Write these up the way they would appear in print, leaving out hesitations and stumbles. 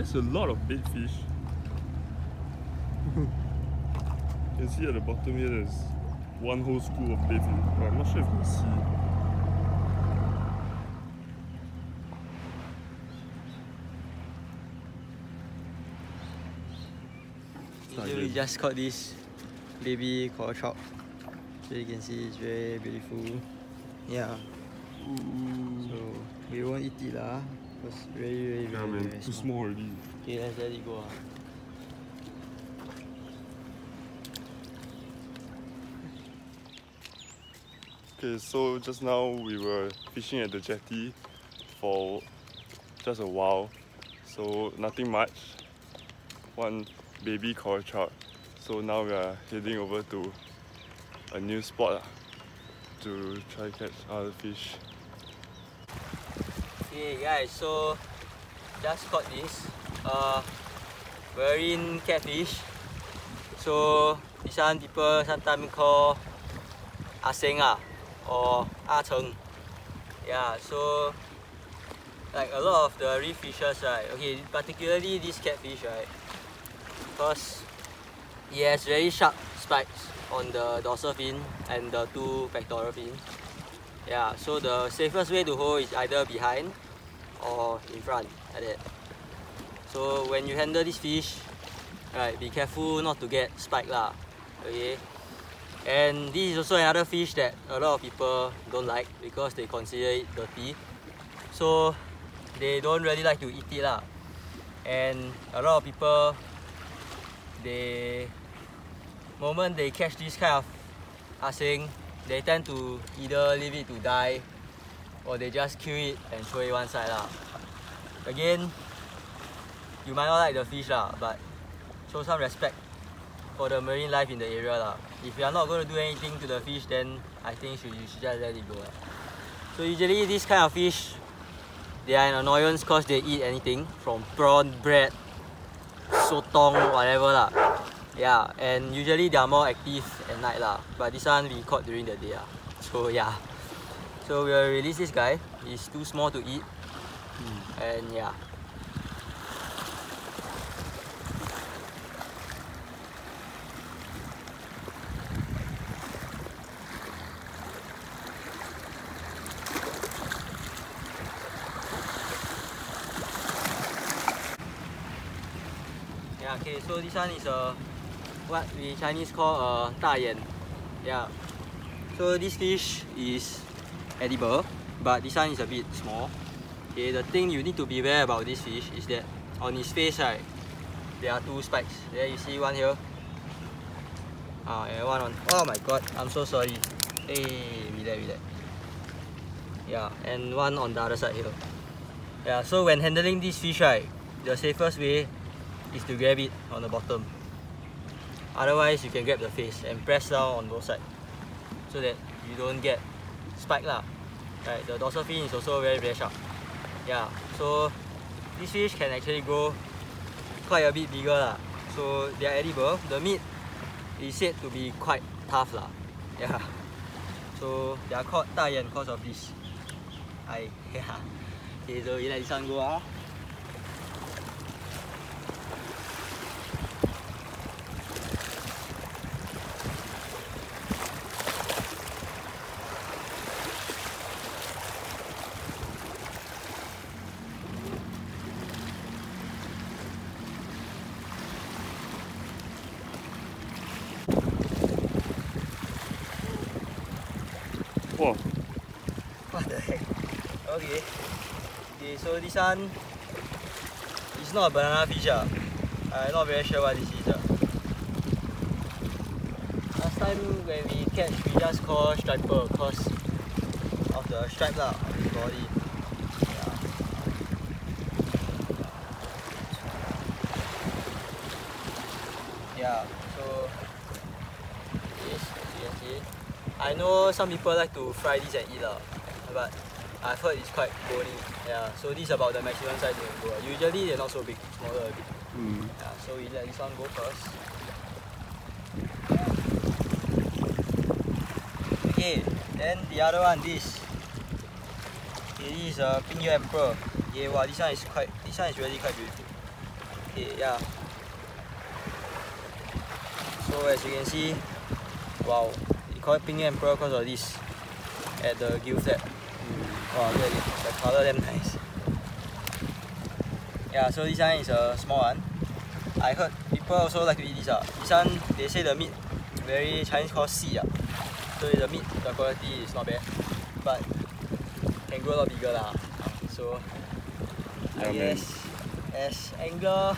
there's a lot of bait fish. You can see at the bottom here there's one whole school of bait fish. But I'm not sure if you can see. We just caught this baby coral trout. So you can see it's very beautiful. Yeah. Ooh. So we won't eat it lah. Because very Too small already. Okay, let's let it go. Okay, so just now we were fishing at the jetty for just a while. So nothing much. One baby coral trout. So now we are heading over to a new spot to try catch other fish. Okay guys, so just caught this marine catfish. So this one people sometimes call aseng or acheng. Yeah, so like a lot of the reef fishes, right? Okay, particularly this catfish, right? Because it has very sharp spikes on the dorsal fin and the two pectoral fins. Yeah, so the safest way to hold is either behind or in front, like that. So when you handle this fish, right, be careful not to get spiked lah. Okay. And this is also another fish that a lot of people don't like because they consider it dirty. So they don't really like to eat it lah. And a lot of people, moment they catch this kind of aseng, they tend to either leave it to die or they just kill it and throw it one side lah. Again, you might not like the fish lah, but show some respect for the marine life in the area lah. If you are not going to do anything to the fish, then I think you should just let it go. So usually this kind of fish, they are an annoyance because they eat anything from prawn, bread, sotong, whatever lah. Yeah, and usually they are more active at night lah. But this one we caught during the day lah. So yeah. So we'll release this guy. He's too small to eat. And yeah. Yeah, okay, so this one is what we Chinese call 大眼. Yeah. So this fish is edible, but this one is a bit small. Okay, the thing you need to be aware about this fish is that on his face, right, there are two spikes. There you see one here. And one on. Oh my god, I'm so sorry. Hey, relax. Yeah, and one on the other side here. Yeah, so when handling this fish, right, the safest way is to grab it on the bottom. Otherwise, you can grab the face and press down on both sides so that you don't get spiked lah. Right, the dorsal fin is also very sharp. Yeah, so this fish can actually grow quite a bit bigger lah. So they are edible. The meat is said to be quite tough lah. Yeah. So they are called 大眼 because of this. Yeah. Okay, so we let this one go . Wow. What the heck? Okay, so this one is not a banana fish. I'm not very sure what this is. Last time when we catch, we just call striper because of the stripe on his body. Yeah, so this, you can see. I know some people like to fry this and eat but I've heard it's quite bony. Yeah, so this is about the maximum size they can go. Usually they're not so big, smaller a bit. Yeah, so we let this one go first. Okay, then the other one, this. Okay, this is a pink emperor. Yeah, wow, this one is really quite beautiful. Okay, yeah. So as you can see, wow, we call it pink emperor because of this at the gill flap. Wow, look at it, the color damn nice. Yeah, so this one is a small one. I heard people also like to eat this. This one, they say the meat very Chinese called xi. So the meat, the quality is not bad, but can grow a lot bigger lah. So Yeah, I guess as angler,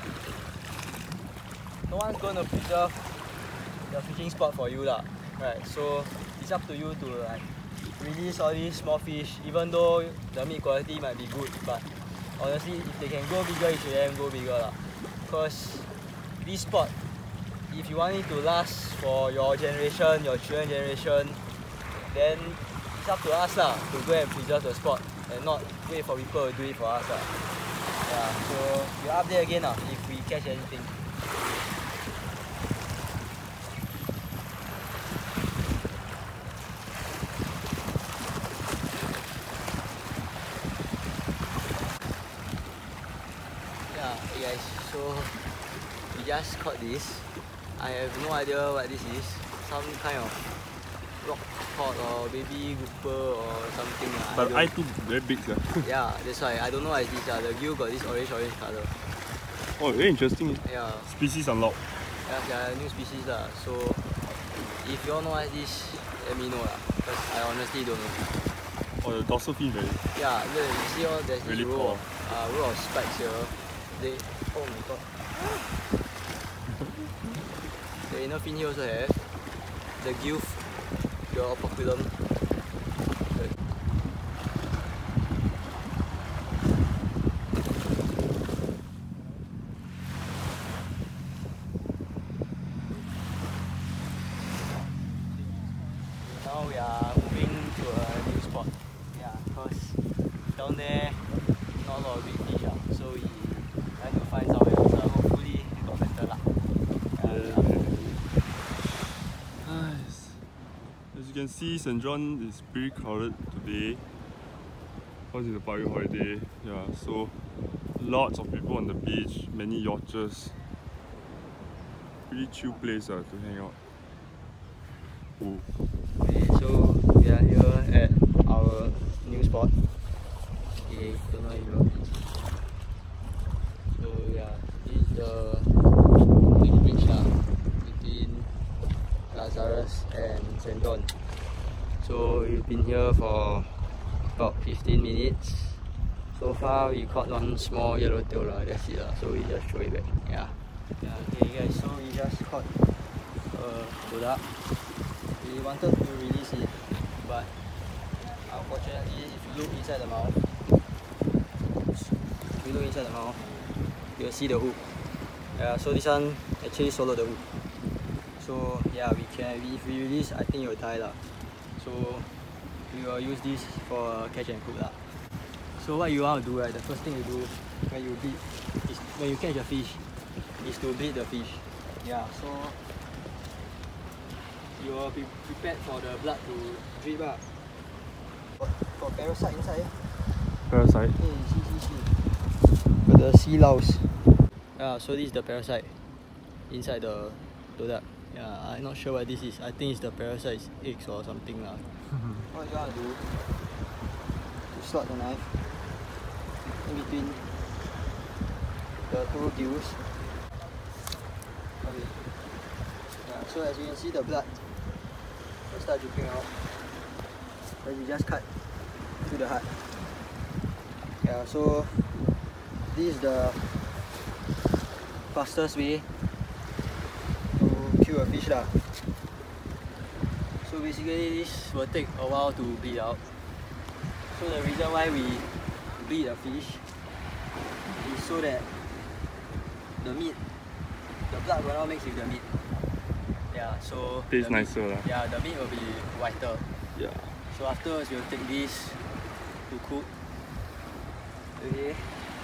no one's going to preserve the fishing spot for you lah, right? So it's up to you to like release all these small fish, even though the meat quality might be good, but honestly, if they can go bigger, you should let them go bigger lah. Because this spot, if you want it to last for your generation, your children generation, then it's up to us lah to go and preserve the spot and not wait for people to do it for us lah. Yeah, so we'll update again lah if we catch anything. Yeah, hey guys, so we just caught this. I have no idea what this is. Some kind of rock cod or baby grouper or something. But eye too very big. Yeah, that's why. I don't know what is this. The gill got this orange color. Oh, very interesting. Yeah. Species unlocked. Yeah, new species lah. So if you all know what is this, let me know lah. Because I honestly don't know. Oh, the dorsal fin very. Yeah, look, you see all there's Really this row of spikes here. They, oh my god. The inner fin here also have the gill, the operculum. Now we are moving to a new spot. Yeah, because down there not a lot of big fish, so we try to find somewhere else. Hopefully we got better luck. Nice. As you can see, St. John is pretty crowded today because it's a public holiday. Yeah, so lots of people on the beach, many yachters. Pretty chill place to hang out. Ooh. Okay, so we are here at our new spot. Okay, don't know if you know. So yeah, this is the big bridge between Lazarus and St. John. So we've been here for about 15 minutes. So far we caught one small yellowtail, that's it, so we just throw it back. Yeah. Okay guys, so we just caught todak. We wanted to release it, but unfortunately, if you look inside the mouth, you'll see the hook. Yeah, so this one actually swallowed the hook. So yeah, if we release, I think it will die lah. So we will use this for catch and cook lah. So what you want to do, right? The first thing you do when you catch a fish is to bleed the fish. Yeah, so you will be prepared for the blood to drip out. Got parasite inside. Parasite? Hey, see. Got the sea louse. Yeah, so this is the parasite inside the todak. Yeah, I'm not sure what this is. I think it's the parasite's eggs or something lah. What you gotta do? You slot the knife in between the two gills. Okay. Yeah, so as you can see, the blood will start dripping out. Then you just cut to the heart. Yeah, so this is the fastest way to kill a fish lah. So basically this will take a while to bleed out. So the reason why we bleed a fish is so that the blood will not mix with the meat. Yeah, so tastes nicer lah. Yeah, the meat will be whiter. Yeah. So afterwards we'll take this to cook. Okay.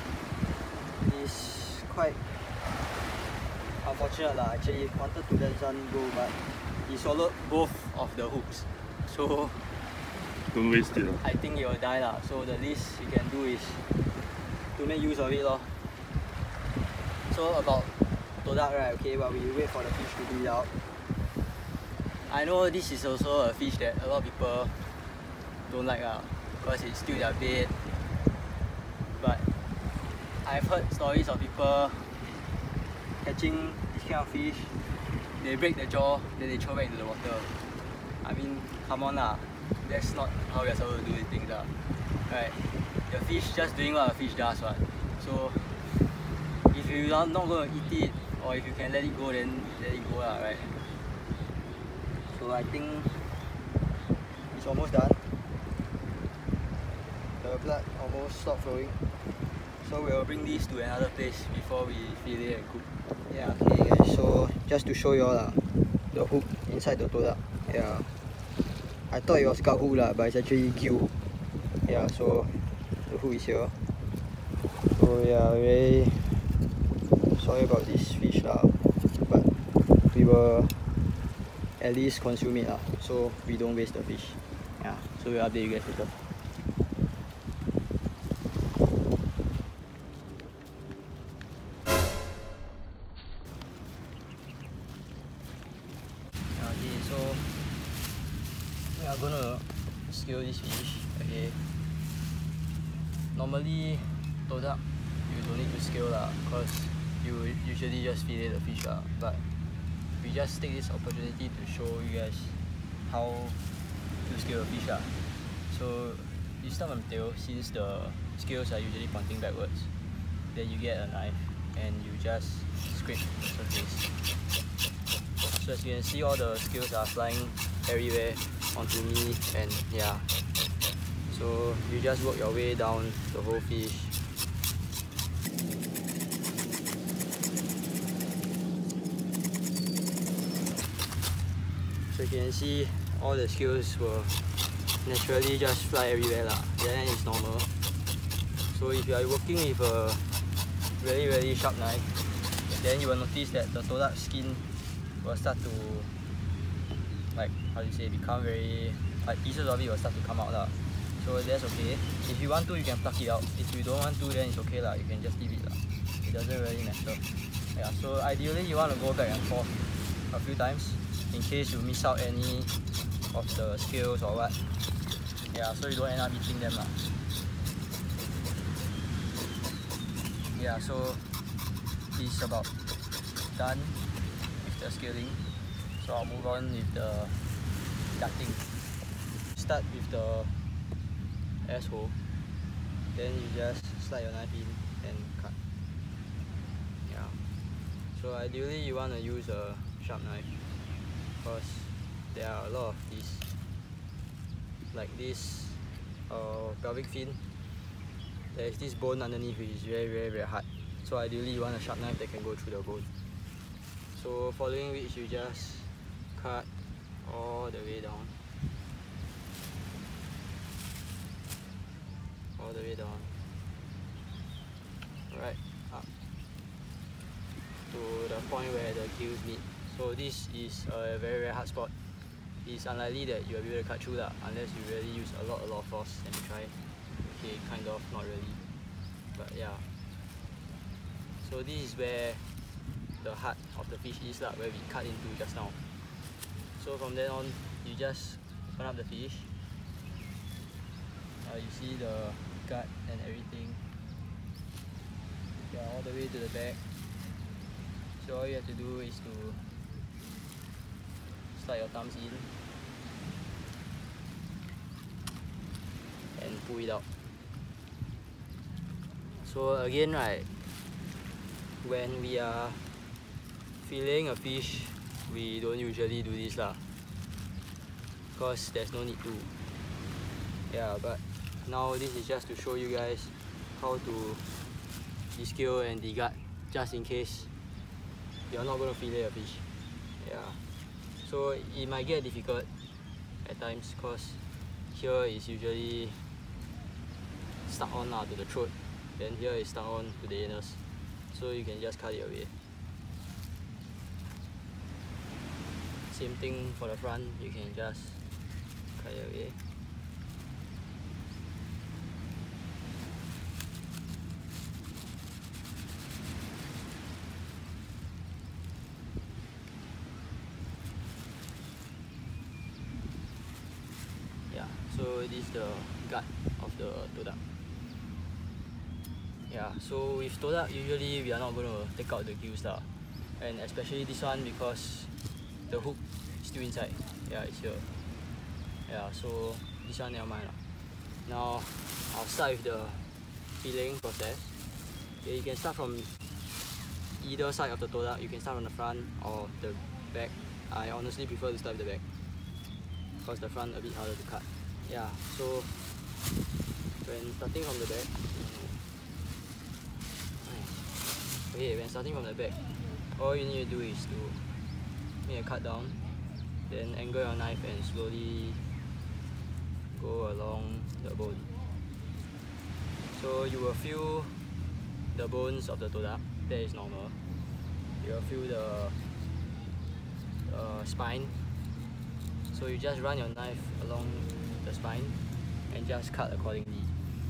It's quite unfortunate lah. Actually, wanted to let one go, but he swallowed both of the hooks. So don't waste it. I think it will die lah. So the least you can do is to make use of it lor. So about todak, right? Okay, while we wait for the fish to breathe out. I know this is also a fish that a lot of people don't like because it's still their bait. But I've heard stories of people catching this kind of fish. They break the jaw, then they throw back into the water. I mean, come on lah. That's not how we're supposed to do things right? The fish just doing what a fish does, right? So if you are not going to eat it, or if you can let it go, then let it go right? So I think it's almost done. The blood almost stopped flowing. So we'll bring this to another place before we fillet and cook. Yeah, okay guys, so just to show you all the hook inside the todak. Yeah, I thought it was gill-hooked but it's actually gill. Yeah, so the hook is here. So yeah, very sorry about this fish but we will at least consume it so we don't waste the fish. Yeah, so we'll update you guys later. Okay, so we are gonna scale this fish. Okay, normally todak you don't need to scale because you usually just fillet the fish but we just take this opportunity to show you guys how to scale a fish So you start from the tail, since the scales are usually pointing backwards, then you get a knife and you just scrape the surface. So as you can see, all the scales are flying everywhere onto me, and yeah, so you just work your way down the whole fish. So you can see all the scales will naturally just fly everywhere then it's normal. So if you are working with a really sharp knife, then you will notice that the todak skin will start to, like, how do you say, become very, like, pieces of it will start to come out So that's okay. If you want to, you can pluck it out. If you don't want to, then it's okay you can just leave it It doesn't really matter. Yeah, so ideally you want to go back and forth a few times in case you miss out any of the scales or what. Yeah, so you don't end up eating them Yeah, so it's about done with the scaling. So I'll move on with the cutting. Start with the asshole, then you just slide your knife in and cut. Yeah, so ideally you want to use a sharp knife because there are a lot of these, like this pelvic fin. There is this bone underneath which is very hard. So ideally you want a sharp knife that can go through the bone. So following which you just cut all the way down. All the way down. Right up to the point where the gills meet. So this is a very hard spot. It's unlikely that you will be able to cut through unless you really use a lot of force. Let me try. Okay, kind of, not really. But yeah. So this is where the heart of the fish is where we cut into just now. So from then on, you just open up the fish. You see the gut and everything. Yeah, all the way to the back. So all you have to do is to slide your thumbs in and pull it out. So again, when we are filleting a fish, we don't usually do this because there's no need to. Yeah, but now this is just to show you guys how to descale and degut, just in case you're not going to fillet a fish. Yeah, so it might get difficult at times because here is usually stuck on to the throat, then here is stuck on to the anus, so you can just cut it away. Same thing for the front, you can just cut it away. So this is the gut of the todak. Yeah, so with todak usually we are not going to take out the gills lah. And especially this one because the hook is still inside. Yeah, it's here. Yeah, so this one never mind lah. Now I'll start with the filling process. Okay, you can start from either side of the todak. You can start from the front or the back. I honestly prefer to start with the back because the front a bit harder to cut. Yeah, so when starting from the back, when starting from the back, all you need to do is to make a cut down, then angle your knife and slowly go along the bone. So you will feel the bones of the todak. That is normal. You will feel the spine. So you just run your knife along the spine and just cut accordingly.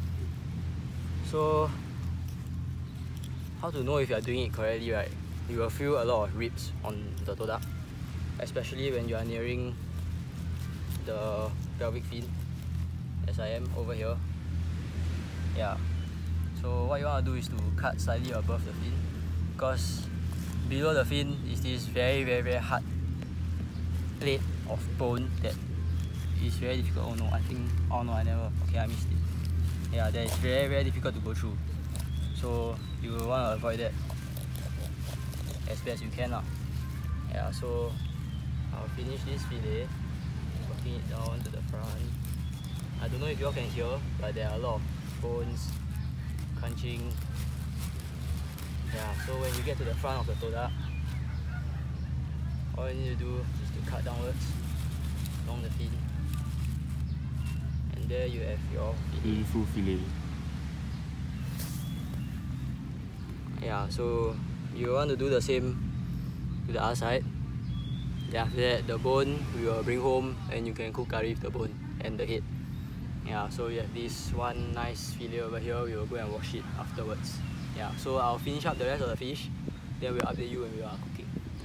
So how to know if you are doing it correctly, right? You will feel a lot of ribs on the todak, especially when you are nearing the pelvic fin, as I am over here. Yeah. So what you want to do is to cut slightly above the fin, because below the fin is this very hard plate of bone that is very difficult. Oh no, I never. Okay, I missed it. Yeah, that is very difficult to go through. So you will want to avoid that as best you can lah. Yeah, so I'll finish this fillet, working it down to the front. I don't know if you all can hear, but there are a lot of bones crunching. Yeah, so when you get to the front of the todak, all you need to do is to cut downwards along the fin, and there you have your beautiful fillet. Yeah, so you want to do the same to the other side. Then after that, the bone we will bring home and you can cook curry with the bone and the head. Yeah, so you have this one nice fillet over here. We will go and wash it afterwards. Yeah, so I'll finish up the rest of the fish, then we'll update you when we are cooking.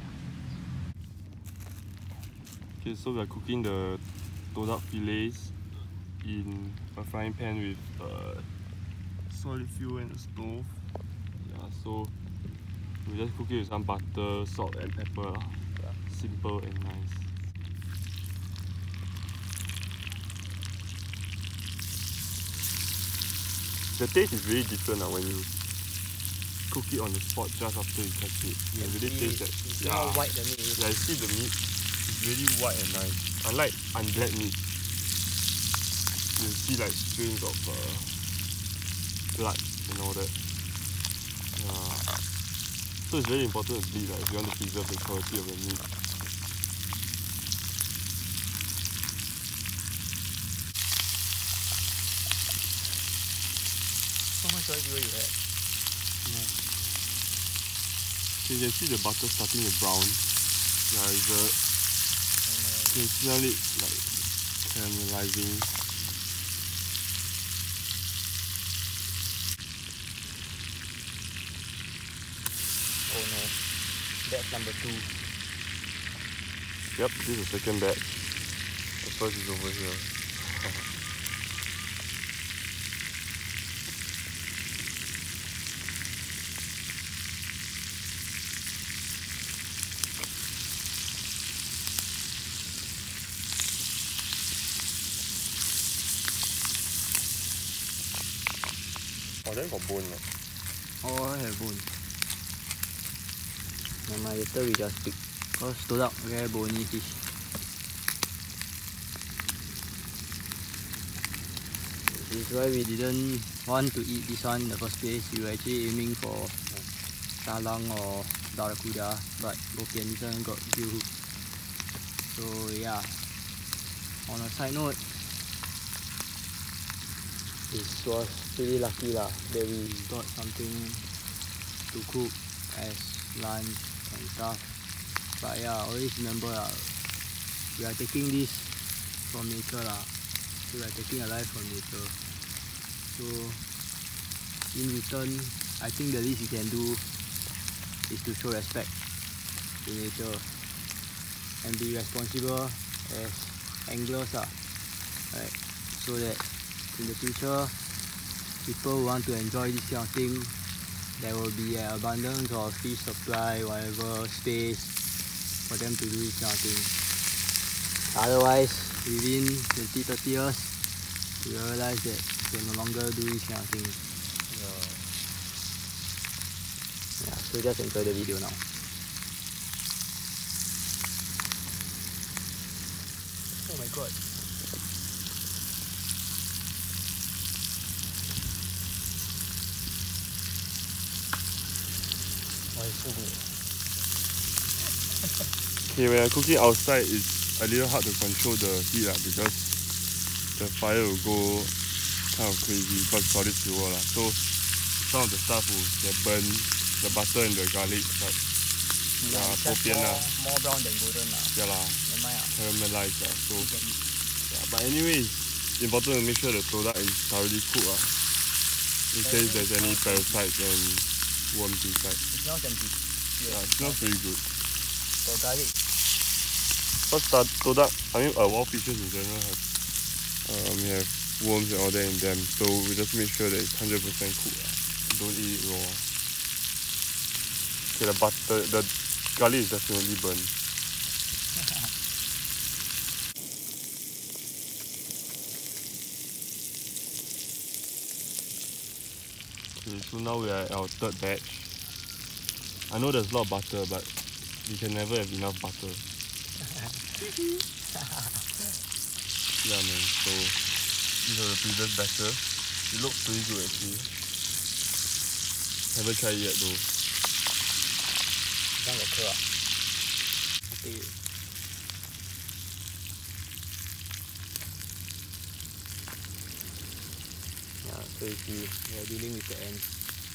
Okay, so we are cooking the todak fillets in a frying pan with solid fuel and a stove. Yeah, so we just cook it with some butter, salt and pepper. Yeah, simple and nice. The taste is really different when you cook it on the spot just after you catch it. You really taste that. It's more white than meat. Yeah, you see the meat is really white and nice. Unlike unbleed meat, you see like strains of blood and all that. Yeah. So it's very important to bleed if you want to preserve the quality of the meat. How much oil do you have? Yeah. Okay, you can see the butter starting to brown. Yeah, you can smell it like caramelizing. Oh no, batch number 2. Yep, this is the second batch. The first is over here. Oh, then got bone. Oh, I have bone. Never mind, later we just pick. Because todak very bony fish. This is why we didn't want to eat this one in the first place. We were actually aiming for salang or barracuda, but okay, this one got gill-hooked. So yeah, on a side note, it was really lucky lah that we got something to cook as lunch and stuff. But yeah, always remember we are taking this from nature lah. So we are taking a life from nature. So in return, I think the least you can do is to show respect to nature and be responsible as anglers lah. Right? so that in the future, people who want to enjoy this kind of thing, there will be an abundance of fish supply, whatever space for them to do this kind of thing. Otherwise, within 20-30 years, you realize that you can no longer do this kind of thing. Yeah, so just enjoy the video now. Oh my god. Oh, it's so good. Okay, when I'm cooking outside, it's a little hard to control the heat because the fire will go kind of crazy because it's all this fuel. So some of the stuff will get burned, the butter and the garlic, but more brown than golden caramelized. So but anyway, it's important to make sure the todak is thoroughly cooked in case there's any parasites and worms inside. It smells empty. Yeah, it smells very good. For garlic. Because todak, wild fishes in general have worms and all that in them, so we just make sure that it's 100% cooked. Don't eat it raw. Okay, the garlic is definitely burnt. Okay, so now we are at our third batch. I know there's a lot of butter, but you can never have enough butter. Yeah, man. So these are the previous batches. It looks pretty good actually. Haven't tried it yet though. Yeah, so you see, we are dealing with the ants.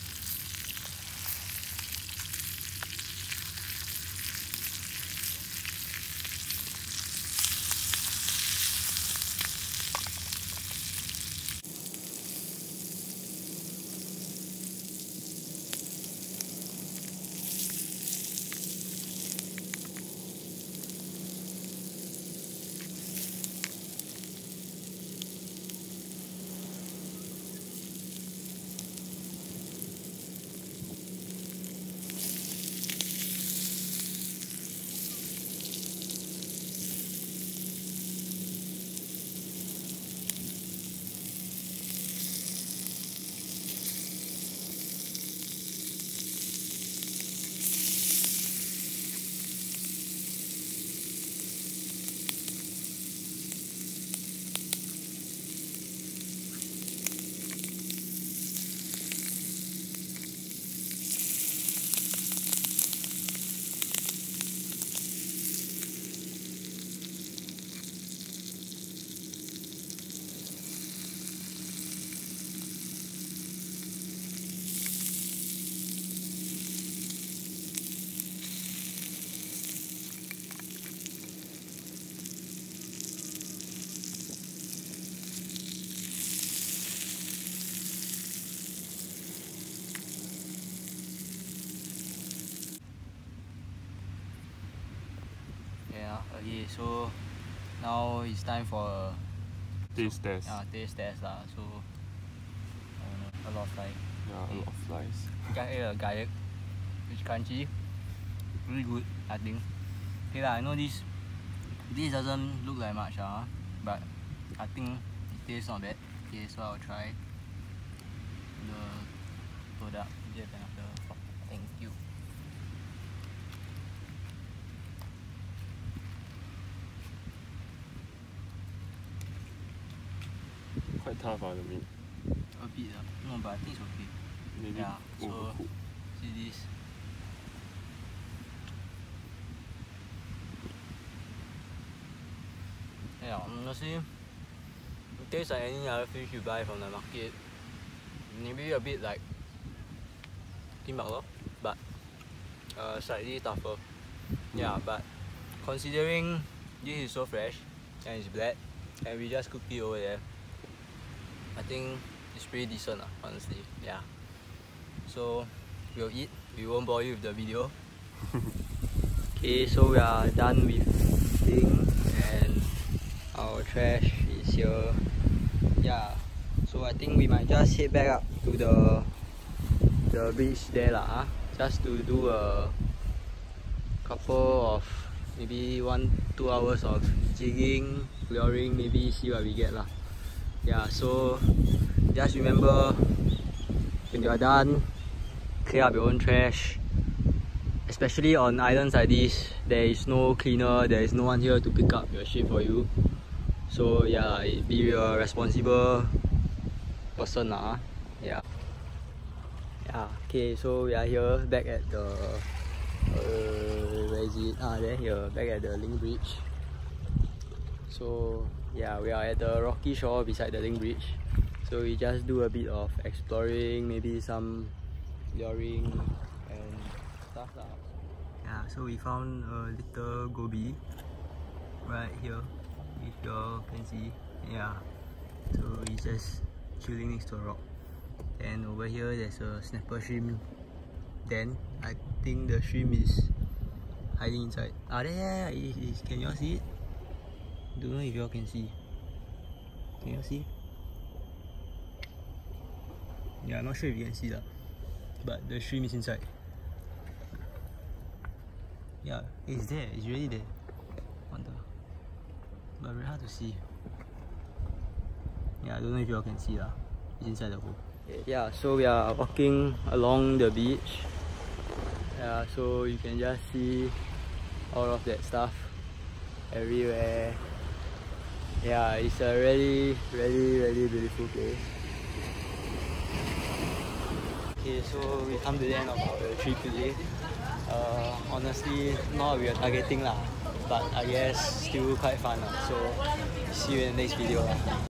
Okay, so now it's time for a taste test. Taste test So a lot of flies. Yeah, a lot of flies. You can eat a garlic. It's crunchy. Really good, I think. Okay I know this doesn't look like much but I think it tastes not bad. Okay, so I'll try the todak. Thank you. Quite tough the meat. A bit no, but I think it's okay. Maybe yeah, so overcooked. see this. Yeah, honestly, it tastes like any other fish you buy from the market. Maybe a bit like timbuk, but slightly tougher. Yeah, but considering this is so fresh and it's black and we just cooked it over there, I think it's pretty decent honestly. Yeah. So we'll eat. We won't bore you with the video. Okay, so we are done with eating and our trash is here. Yeah, so I think we might just head back up to the beach there lah, just to do a couple of maybe 1-2 hours of jigging, luring, maybe see what we get lah. Yeah, so just remember, when you are done, clear up your own trash. Especially on islands like this, there is no cleaner, there is no one here to pick up your shit for you. So yeah, be a responsible person lah. Yeah. Yeah. Okay, so we are here back at the where is it? There here, back at the link bridge. So yeah, we are at the rocky shore beside the link bridge. So we just do a bit of exploring, maybe some luring and stuff lah. Yeah, so we found a little goby right here, if you can see. Yeah, so he's just chilling next to a rock. And over here there's a snapper shrimp den. I think the shrimp is hiding inside. There, can you all see it? Don't know if you all can see. Can you all see? Yeah, I'm not sure if you can see that, but the shrimp is inside. Yeah, it's there, it's really there. Wonder. But very hard to see. Yeah, I don't know if you all can see that. It's inside the hole. Yeah, so we are walking along the beach. Yeah, so you can just see all of that stuff everywhere. Yeah, it's a really beautiful place. Okay, so we come to the end of our trip today. Honestly, not what we are targeting lah, but I guess still quite fun lah. So see you in the next video lah.